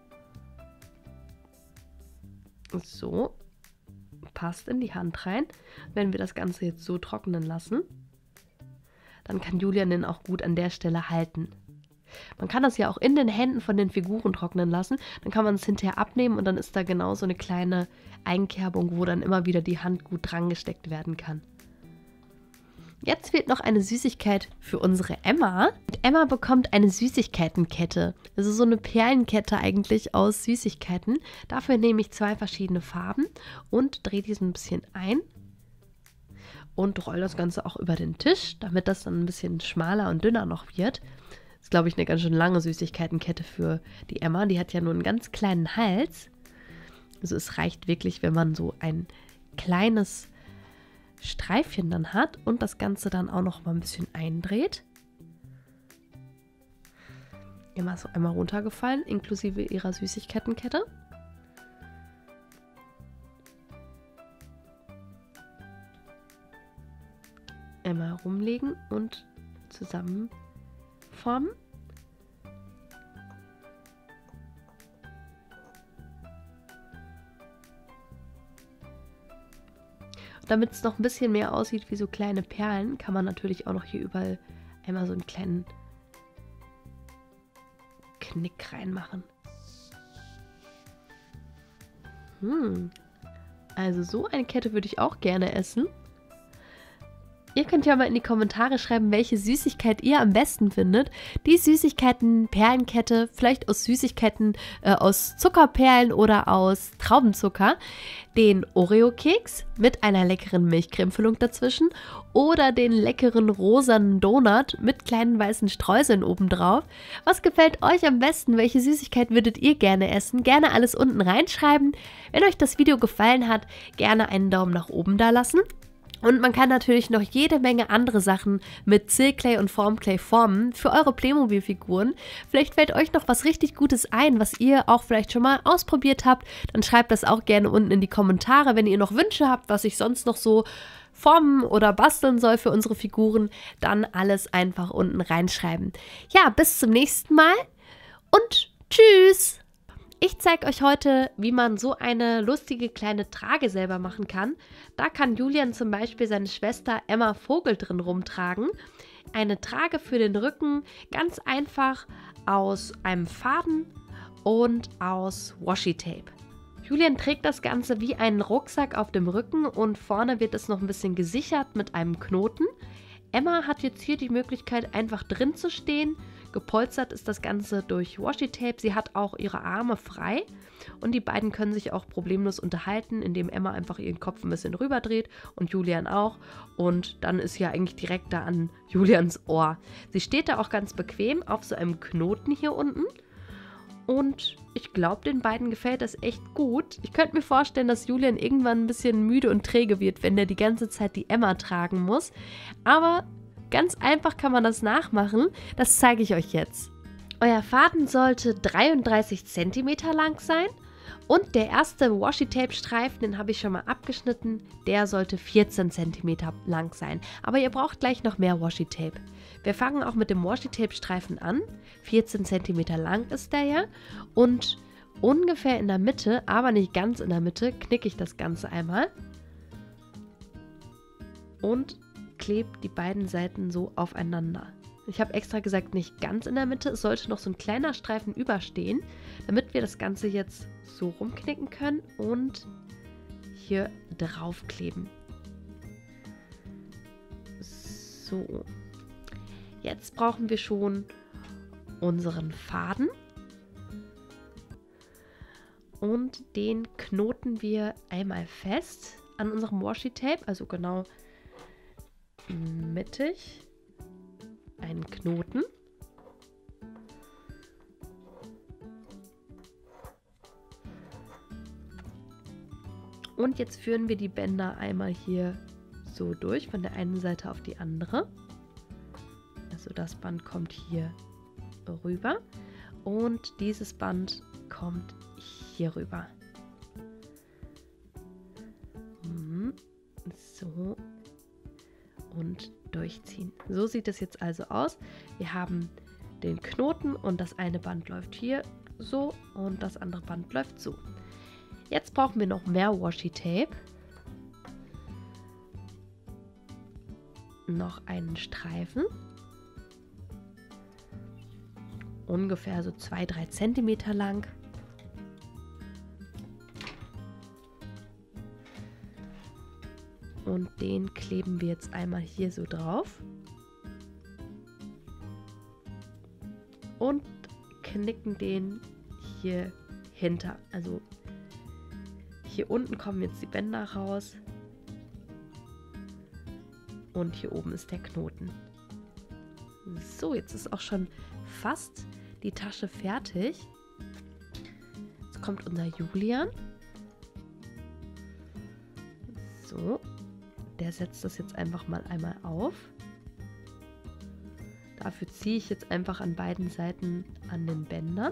So, passt in die Hand rein. Wenn wir das Ganze jetzt so trocknen lassen, dann kann Julian den auch gut an der Stelle halten. Man kann das ja auch in den Händen von den Figuren trocknen lassen. Dann kann man es hinterher abnehmen und dann ist da genau so eine kleine Einkerbung, wo dann immer wieder die Hand gut dran gesteckt werden kann. Jetzt fehlt noch eine Süßigkeit für unsere Emma. Und Emma bekommt eine Süßigkeitenkette. Also so eine Perlenkette eigentlich aus Süßigkeiten. Dafür nehme ich zwei verschiedene Farben und drehe die so ein bisschen ein. Und rolle das Ganze auch über den Tisch, damit das dann ein bisschen schmaler und dünner noch wird. Das ist, glaube ich, eine ganz schön lange Süßigkeitenkette für die Emma. Die hat ja nur einen ganz kleinen Hals. Also es reicht wirklich, wenn man so ein kleines Streifchen dann hat und das Ganze dann auch noch mal ein bisschen eindreht. Emma ist so einmal runtergefallen, inklusive ihrer Süßigkeitenkette. Einmal rumlegen und zusammenformen. Damit es noch ein bisschen mehr aussieht wie so kleine Perlen, kann man natürlich auch noch hier überall einmal so einen kleinen Knick reinmachen. Hm. Also so eine Kette würde ich auch gerne essen. Ihr könnt ja mal in die Kommentare schreiben, welche Süßigkeit ihr am besten findet. Die Süßigkeiten-Perlenkette, vielleicht aus Süßigkeiten äh, aus Zuckerperlen oder aus Traubenzucker. Den Oreo-Keks mit einer leckeren Milchcremefüllung dazwischen. Oder den leckeren rosanen Donut mit kleinen weißen Streuseln obendrauf. Was gefällt euch am besten? Welche Süßigkeit würdet ihr gerne essen? Gerne alles unten reinschreiben. Wenn euch das Video gefallen hat, gerne einen Daumen nach oben da lassen. Und man kann natürlich noch jede Menge andere Sachen mit Silklay und Formclay formen für eure Playmobil-Figuren. Vielleicht fällt euch noch was richtig Gutes ein, was ihr auch vielleicht schon mal ausprobiert habt. Dann schreibt das auch gerne unten in die Kommentare, wenn ihr noch Wünsche habt, was ich sonst noch so formen oder basteln soll für unsere Figuren. Dann alles einfach unten reinschreiben. Ja, bis zum nächsten Mal und tschüss! Ich zeige euch heute, wie man so eine lustige kleine Trage selber machen kann. Da kann Julian zum Beispiel seine Schwester Emma Vogel drin rumtragen. Eine Trage für den Rücken, ganz einfach aus einem Faden und aus Washi-Tape. Julian trägt das Ganze wie einen Rucksack auf dem Rücken und vorne wird es noch ein bisschen gesichert mit einem Knoten. Emma hat jetzt hier die Möglichkeit, einfach drin zu stehen. Gepolstert ist das Ganze durch Washi-Tape. Sie hat auch ihre Arme frei und die beiden können sich auch problemlos unterhalten, indem Emma einfach ihren Kopf ein bisschen rüberdreht und Julian auch. Und dann ist sie ja eigentlich direkt da an Julians Ohr. Sie steht da auch ganz bequem auf so einem Knoten hier unten. Und ich glaube, den beiden gefällt das echt gut. Ich könnte mir vorstellen, dass Julian irgendwann ein bisschen müde und träge wird, wenn er die ganze Zeit die Emma tragen muss. Aber ganz einfach kann man das nachmachen. Das zeige ich euch jetzt. Euer Faden sollte dreiunddreißig Zentimeter lang sein. Und der erste Washi-Tape-Streifen, den habe ich schon mal abgeschnitten, der sollte vierzehn Zentimeter lang sein. Aber ihr braucht gleich noch mehr Washi-Tape. Wir fangen auch mit dem Washi-Tape-Streifen an. vierzehn Zentimeter lang ist der ja. Und ungefähr in der Mitte, aber nicht ganz in der Mitte, knicke ich das Ganze einmal. Und klebe die beiden Seiten so aufeinander. Ich habe extra gesagt, nicht ganz in der Mitte. Es sollte noch so ein kleiner Streifen überstehen, damit wir das Ganze jetzt so rumknicken können und hier draufkleben. So. Jetzt brauchen wir schon unseren Faden. Und den knoten wir einmal fest an unserem Washi-Tape, also genau mittig. Einen Knoten. Und jetzt führen wir die Bänder einmal hier so durch, von der einen Seite auf die andere. Also das Band kommt hier rüber und dieses Band kommt hier rüber. So. Und durchziehen. So sieht es jetzt also aus. Wir haben den Knoten und das eine Band läuft hier so und das andere Band läuft so. Jetzt brauchen wir noch mehr Washi-Tape. Noch einen Streifen. Ungefähr so zwei bis drei Zentimeter lang. Und den kleben wir jetzt einmal hier so drauf. Und knicken den hier hinter. Also hier unten kommen jetzt die Bänder raus. Und hier oben ist der Knoten. So, jetzt ist auch schon fast die Tasche fertig. Jetzt kommt unser Julian. So. Der setzt das jetzt einfach mal einmal auf. Dafür ziehe ich jetzt einfach an beiden Seiten an den Bändern.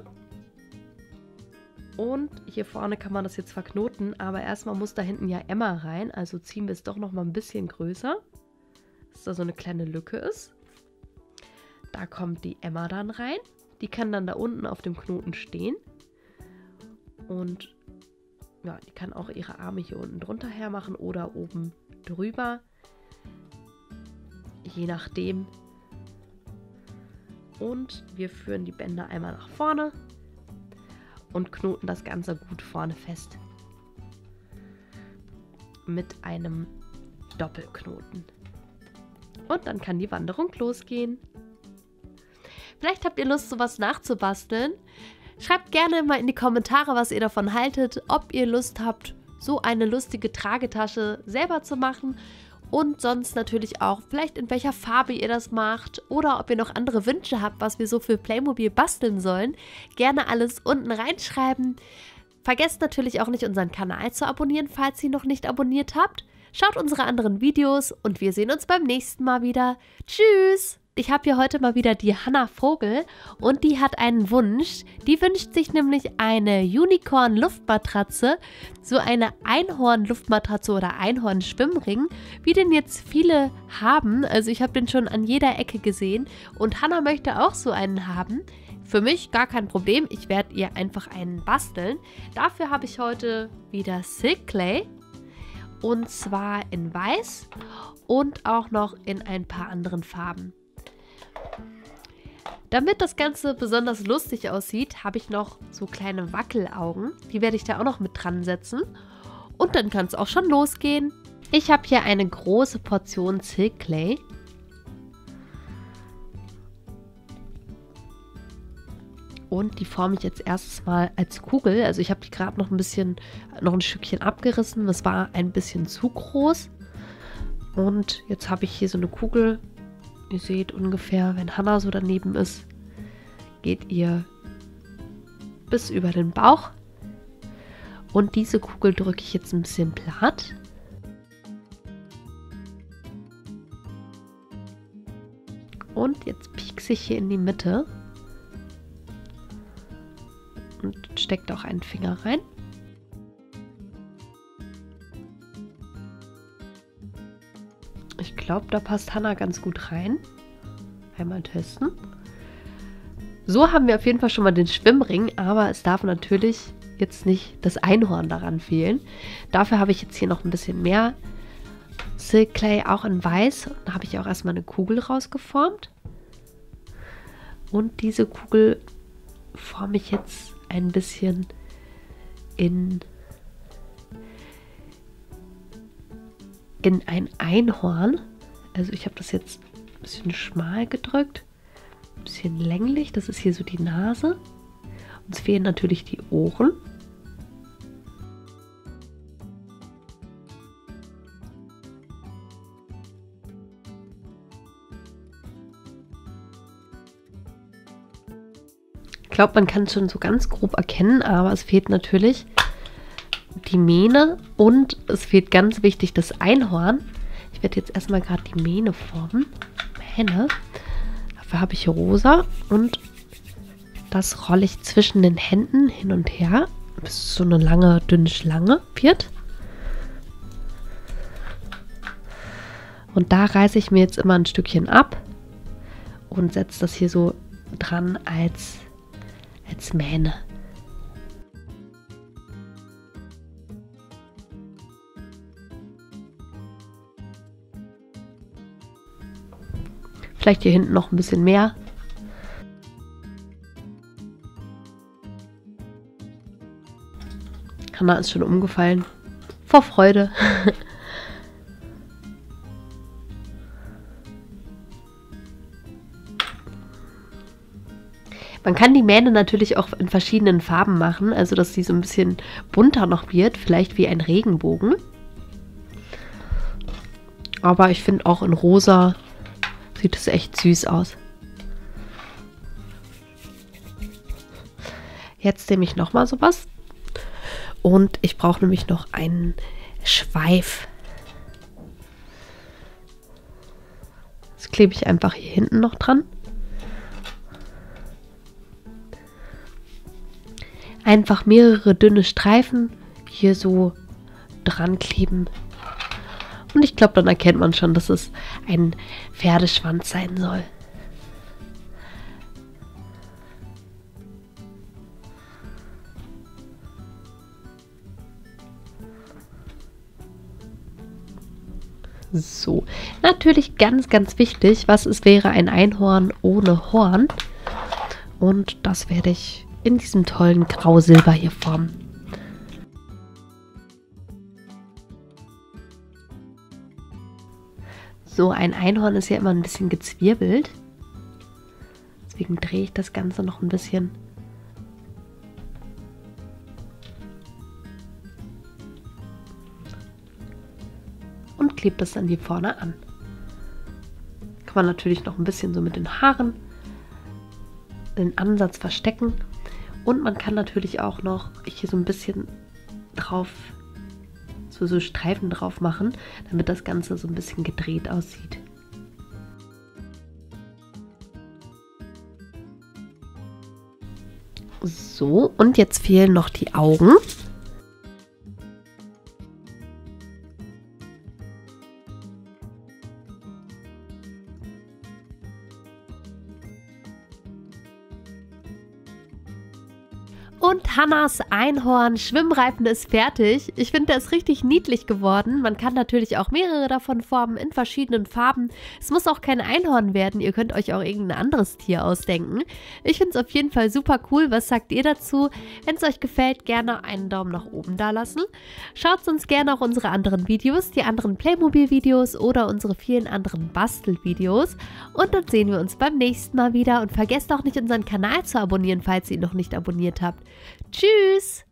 Und hier vorne kann man das jetzt verknoten, aber erstmal muss da hinten ja Emma rein. Also ziehen wir es doch noch mal ein bisschen größer, dass da so eine kleine Lücke ist. Da kommt die Emma dann rein. Die kann dann da unten auf dem Knoten stehen. Und ja, die kann auch ihre Arme hier unten drunter hermachen oder oben drüber, je nachdem. Und wir führen die Bänder einmal nach vorne und knoten das Ganze gut vorne fest. mit einem Doppelknoten. Und dann kann die Wanderung losgehen. Vielleicht habt ihr Lust, sowas nachzubasteln. Schreibt gerne mal in die Kommentare, was ihr davon haltet, ob ihr Lust habt, so eine lustige Tragetasche selber zu machen und sonst natürlich auch, vielleicht in welcher Farbe ihr das macht oder ob ihr noch andere Wünsche habt, was wir so für Playmobil basteln sollen. Gerne alles unten reinschreiben. Vergesst natürlich auch nicht, unseren Kanal zu abonnieren, falls ihr noch nicht abonniert habt. Schaut unsere anderen Videos und wir sehen uns beim nächsten Mal wieder. Tschüss! Ich habe hier heute mal wieder die Hannah Vogel und die hat einen Wunsch. Die wünscht sich nämlich eine Unicorn-Luftmatratze, so eine Einhorn-Luftmatratze oder Einhorn-Schwimmring, wie den jetzt viele haben. Also ich habe den schon an jeder Ecke gesehen und Hannah möchte auch so einen haben. Für mich gar kein Problem, ich werde ihr einfach einen basteln. Dafür habe ich heute wieder Silk Clay und zwar in weiß und auch noch in ein paar anderen Farben. Damit das Ganze besonders lustig aussieht, habe ich noch so kleine Wackelaugen. Die werde ich da auch noch mit dran setzen. Und dann kann es auch schon losgehen. Ich habe hier eine große Portion Silk Clay. Und die forme ich jetzt erstes mal als Kugel. Also ich habe die gerade noch ein bisschen, noch ein Stückchen abgerissen. Das war ein bisschen zu groß. Und jetzt habe ich hier so eine Kugel. Ihr seht ungefähr, wenn Hannah so daneben ist, geht ihr bis über den Bauch. Und diese Kugel drücke ich jetzt ein bisschen platt. Und jetzt piekse ich hier in die Mitte. Und steckt auch einen Finger rein. Ich glaube, da passt Hannah ganz gut rein. Einmal testen. So haben wir auf jeden Fall schon mal den Schwimmring, aber es darf natürlich jetzt nicht das Einhorn daran fehlen. Dafür habe ich jetzt hier noch ein bisschen mehr Silk Clay, auch in weiß. Da habe ich auch erstmal eine Kugel rausgeformt. Und diese Kugel forme ich jetzt ein bisschen in, in ein Einhorn. Also ich habe das jetzt ein bisschen schmal gedrückt, ein bisschen länglich. Das ist hier so die Nase. Uns fehlen natürlich die Ohren. Ich glaube, man kann es schon so ganz grob erkennen, aber es fehlt natürlich die Mähne und es fehlt ganz wichtig das Einhorn. Ich werde jetzt erstmal gerade die Mähne formen. Mähne. Dafür habe ich rosa und das rolle ich zwischen den Händen hin und her, bis es so eine lange, dünne Schlange wird. Und da reiße ich mir jetzt immer ein Stückchen ab und setze das hier so dran als als Mähne. Vielleicht hier hinten noch ein bisschen mehr. Hannah ist schon umgefallen. Vor Freude. Man kann die Mähne natürlich auch in verschiedenen Farben machen, also dass sie so ein bisschen bunter noch wird, vielleicht wie ein Regenbogen. Aber ich finde auch in rosa sieht es echt süß aus. Jetzt nehme ich nochmal sowas und ich brauche nämlich noch einen Schweif. Das klebe ich einfach hier hinten noch dran. Einfach mehrere dünne Streifen hier so dran kleben. Und ich glaube, dann erkennt man schon, dass es ein Pferdeschwanz sein soll. So, natürlich ganz, ganz wichtig, was es wäre ein Einhorn ohne Horn. Und das werde ich in diesem tollen Grausilber hier formen. So, ein Einhorn ist ja immer ein bisschen gezwirbelt. Deswegen drehe ich das Ganze noch ein bisschen. Und klebe das dann hier vorne an. Kann man natürlich noch ein bisschen so mit den Haaren den Ansatz verstecken. Und man kann natürlich auch noch hier so ein bisschen drauf, so, so Streifen drauf machen, damit das Ganze so ein bisschen gedreht aussieht. So, und jetzt fehlen noch die Augen. Und Hannas Einhorn-Schwimmreifen ist fertig. Ich finde, der ist richtig niedlich geworden. Man kann natürlich auch mehrere davon formen in verschiedenen Farben. Es muss auch kein Einhorn werden. Ihr könnt euch auch irgendein anderes Tier ausdenken. Ich finde es auf jeden Fall super cool. Was sagt ihr dazu? Wenn es euch gefällt, gerne einen Daumen nach oben da lassen. Schaut uns gerne auch unsere anderen Videos, die anderen Playmobil-Videos oder unsere vielen anderen Bastelvideos. Und dann sehen wir uns beim nächsten Mal wieder. Und vergesst auch nicht, unseren Kanal zu abonnieren, falls ihr ihn noch nicht abonniert habt. Tschüss!